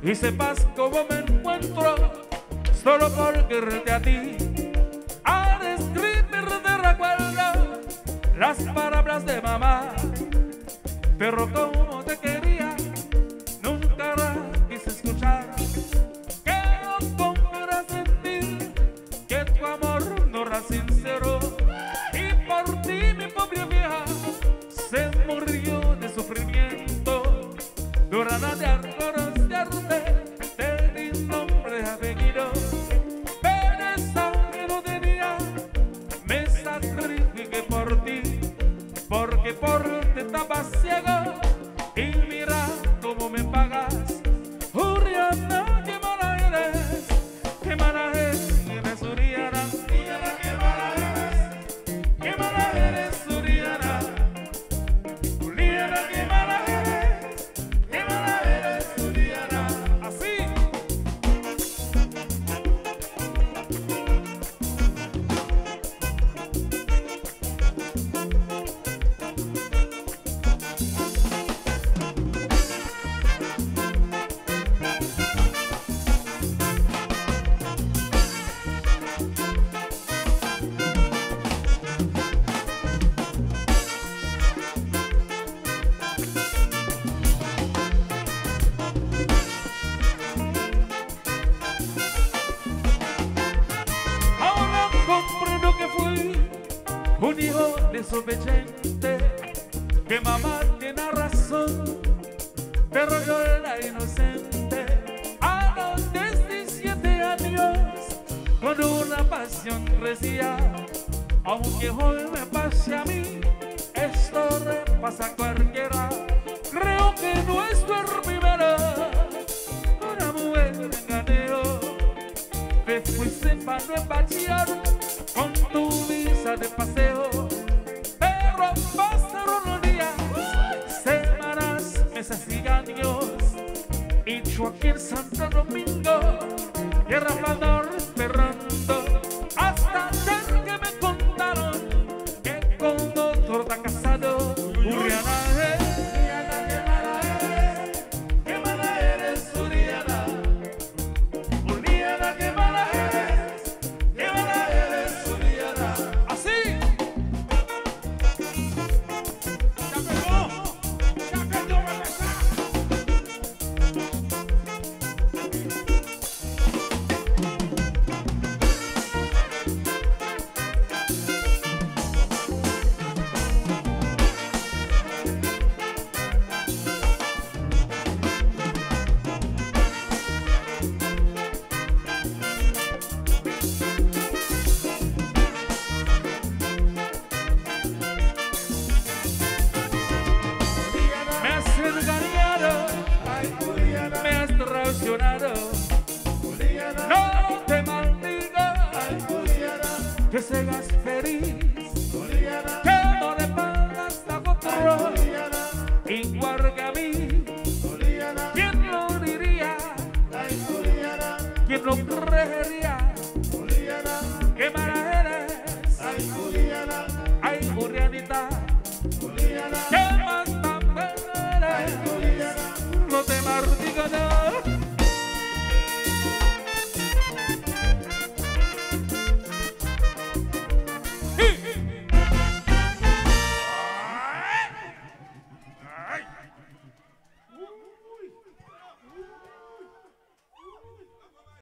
y sepas cómo me encuentro solo por quererte a ti. Al escribir de recuerdo las palabras de mamá, pero como te quería nunca la quise escuchar. Que no compras sentir que tu amor no era sincero, y por ti mi pobre vieja se murió de sufrimiento. Durante de conocerte de mi nombre y apellido, pero esa que no tenía me sacrifiqué por ti, porque por ti estaba ciego y mira cómo me pagas. Uriana, qué mala eres, qué mala eres, Uriana, qué mala eres, qué mala eres, Uriana, Uriana, qué mala eres, qué mala eres, Uriana. Así. Ahora comprendo que fui un hijo desobediente, que mamá tiene razón, pero yo era inocente. A los 17 años, con una pasión crecía, aunque hoy me pase a mí, esto le pasa a cualquiera. Creo que no es tu primera, una mujer me engañó. Te fuiste para Nueva York con tu visa de paseo, pero pasaron los días, semanas, meses y años, y yo aquí en Santo Domingo, tierra hablador esperando, hasta ayer que me contaron que con otro está casado. Uriana, qué mala eres, Uriana, Uriana, qué mala eres, qué mala eres, Uriana. Así. Ya pegó, bebé. Me has engañado, me has traicionado. No te maldigo, que seas feliz, que no le pagas a otro igual que a mí. ¿Quién lo diría? ¿Quién lo creería? ¿Qué mala eres? Ay, Urianita, ¿qué más tan buena eres? No te maldigo, no.